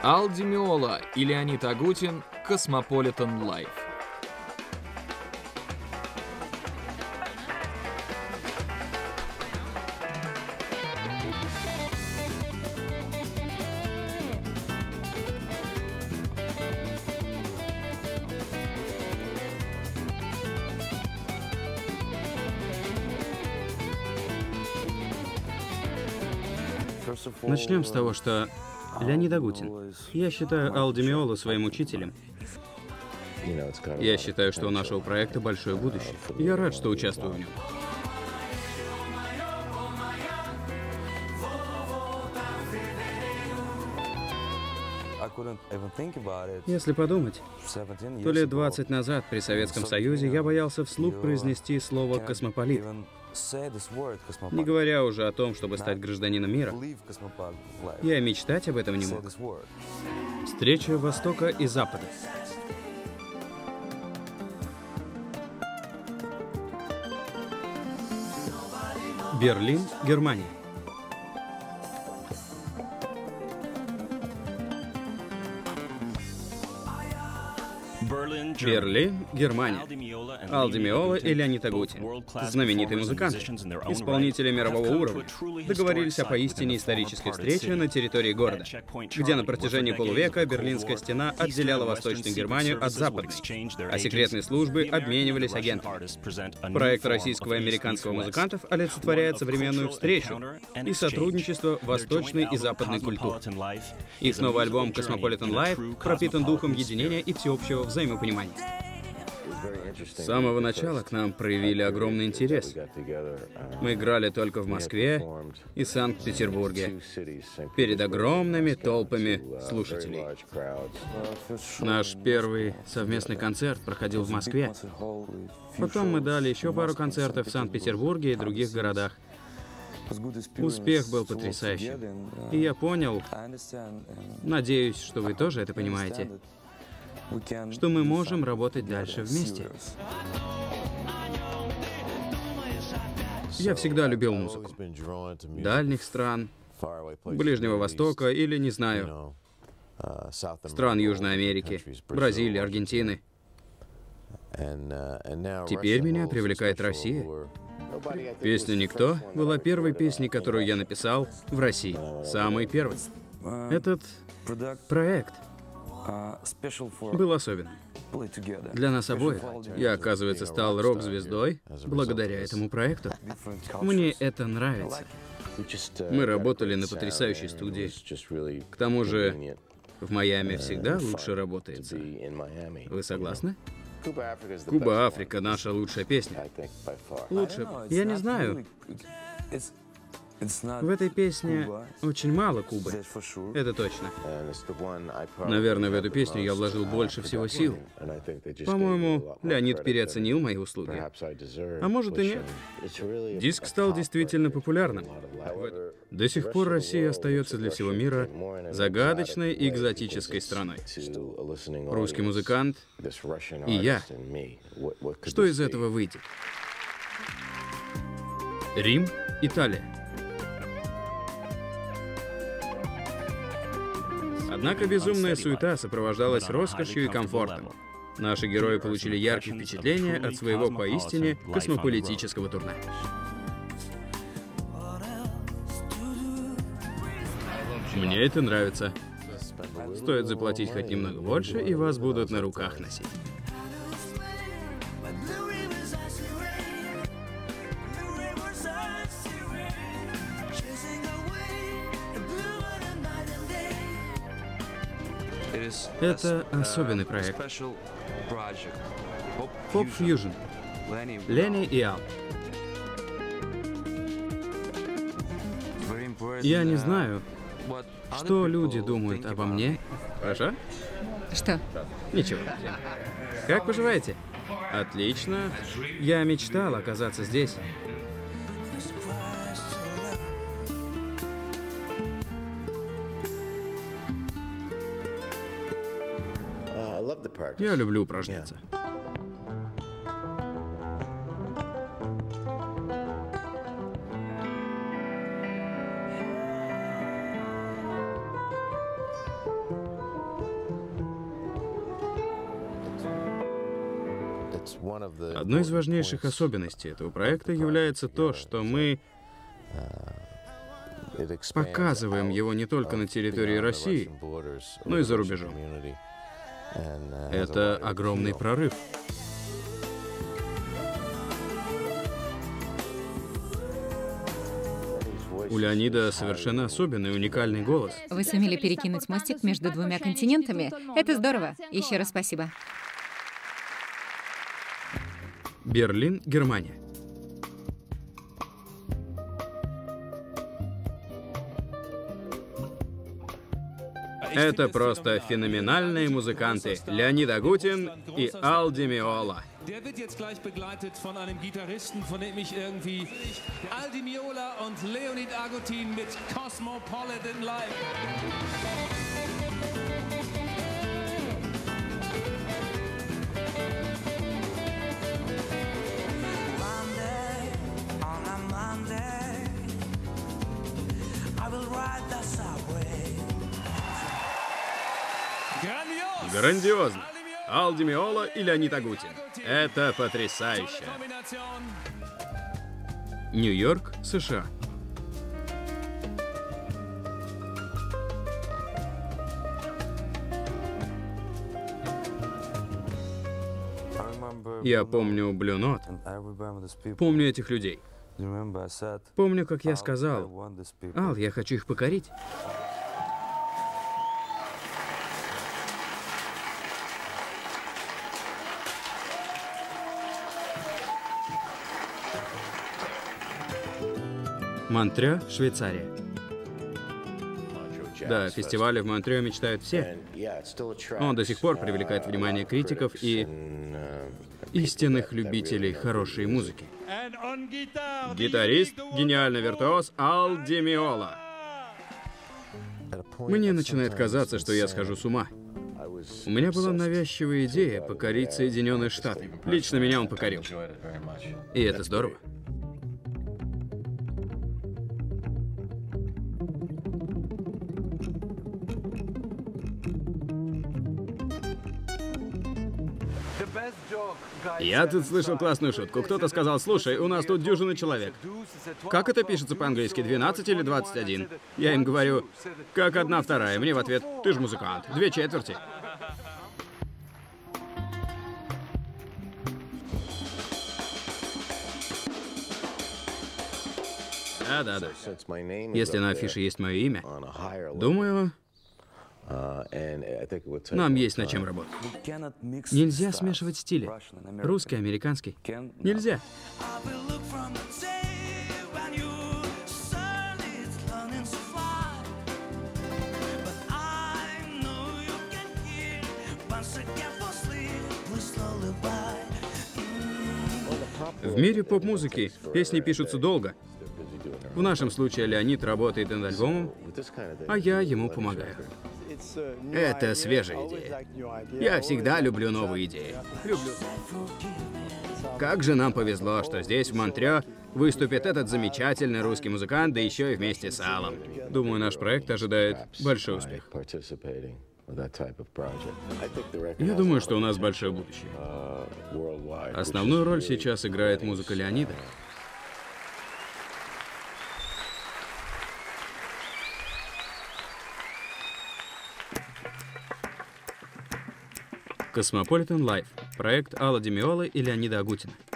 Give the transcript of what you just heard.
Ал Ди Меоло и Леонид Агутин, Космополитен Лайв. Начнем с того, что Леонид Агутин. Я считаю Ал Ди Меоло своим учителем. Я считаю, что у нашего проекта большое будущее. Я рад, что участвую в нем. Если подумать, то лет 20 назад при Советском Союзе я боялся вслух произнести слово «космополит», не говоря уже о том, чтобы стать гражданином мира. Я мечтать об этом не мог. Встреча Востока и Запада. Берлин, Германия. Берлин, Германия. Ал Ди Меоло и Леонид Агутин, знаменитые музыканты, исполнители мирового уровня, договорились о поистине исторической встрече на территории города, где на протяжении полувека Берлинская стена отделяла Восточную Германию от Западной, а секретные службы обменивались агентами. Проект российского и американского музыкантов олицетворяет современную встречу и сотрудничество восточной и западной культур. Их новый альбом «Космополитен Лайв» пропитан духом единения и всеобщего взаимопонимания. С самого начала к нам проявили огромный интерес. Мы играли только в Москве и Санкт-Петербурге перед огромными толпами слушателей. Наш первый совместный концерт проходил в Москве. Потом мы дали еще пару концертов в Санкт-Петербурге и других городах. Успех был потрясающим. И я понял, надеюсь, что вы тоже это понимаете, что мы можем работать дальше вместе. Я всегда любил музыку. Дальних стран, Ближнего Востока или, не знаю, стран Южной Америки, Бразилии, Аргентины. Теперь меня привлекает Россия. Песня «Никто» была первой песней, которую я написал в России. Самой первой. Этот проект был особенным. Для нас обоих. Я, оказывается, стал рок-звездой благодаря этому проекту. Мне это нравится. Мы работали на потрясающей студии. К тому же, в Майами всегда лучше работается. Вы согласны? «Куба Африка» — наша лучшая песня. Лучше. Я не знаю. В этой песне очень мало Кубы. Это точно. Наверное, в эту песню я вложил больше всего сил. По-моему, Леонид переоценил мои услуги. А может и нет. Диск стал действительно популярным. До сих пор Россия остается для всего мира загадочной и экзотической страной. Русский музыкант и я. Что из этого выйдет? Рим, Италия. Однако безумная суета сопровождалась роскошью и комфортом. Наши герои получили яркие впечатления от своего поистине космополитического турне. Мне это нравится. Стоит заплатить хоть немного больше, и вас будут на руках носить. Это особенный проект. Поп-фьюжн. Ленни и Ал. Я не знаю, что люди думают обо мне. Хорошо? Что? Ничего. Как поживаете? Отлично. Я мечтал оказаться здесь. Я люблю упражняться. Одной из важнейших особенностей этого проекта является то, что мы показываем его не только на территории России, но и за рубежом. Это огромный прорыв. У Леонида совершенно особенный, уникальный голос. Вы сумели перекинуть мостик между двумя континентами. Это здорово. Еще раз спасибо. Берлин, Германия. Это просто феноменальные музыканты Леонид Агутин и Ал Ди Меола. Der wird jetzt gleich begleitet von einem Gitarristen, von dem ich irgendwie Al Di Meola und Leonid Agutin mit Cosmopolitan Live. Monday, on a Monday, I will ride the subway. Grandios! Грандиозно. Ал Ди Меола и Леонид Агутин. Это потрясающе. Нью-Йорк, США. Я помню Blue Note. Помню этих людей. Помню, как я сказал: Ал, я хочу их покорить. Монтрео, Швейцария. Да, фестивали в Монтрео мечтают все. Он до сих пор привлекает внимание критиков и истинных любителей хорошей музыки. Гитарист, гениальный виртуоз Ал Ди Меола. Мне начинает казаться, что я схожу с ума. У меня была навязчивая идея покорить Соединенные Штаты. Лично меня он покорил. И это здорово. Я тут слышал классную шутку. Кто-то сказал: слушай, у нас тут дюжина человек. Как это пишется по-английски, 12 или 21? Я им говорю: как 1/2. Мне в ответ: ты ж музыкант, 2/4. Да. Если на афише есть мое имя, думаю, нам есть над чем работать. Нельзя смешивать стили. Русский, американский. Нельзя. В мире поп-музыки песни пишутся долго. В нашем случае Леонид работает над альбомом, а я ему помогаю. Это свежая идея. Я всегда люблю новые идеи. Люблю. Как же нам повезло, что здесь, в Монтрео, выступит этот замечательный русский музыкант, да еще и вместе с Алом. Думаю, наш проект ожидает большой успех. Я думаю, что у нас большое будущее. Основную роль сейчас играет музыка Леонида. Cosmopolitan Live. Проект Алла Ди Меолы и Леонида Агутина.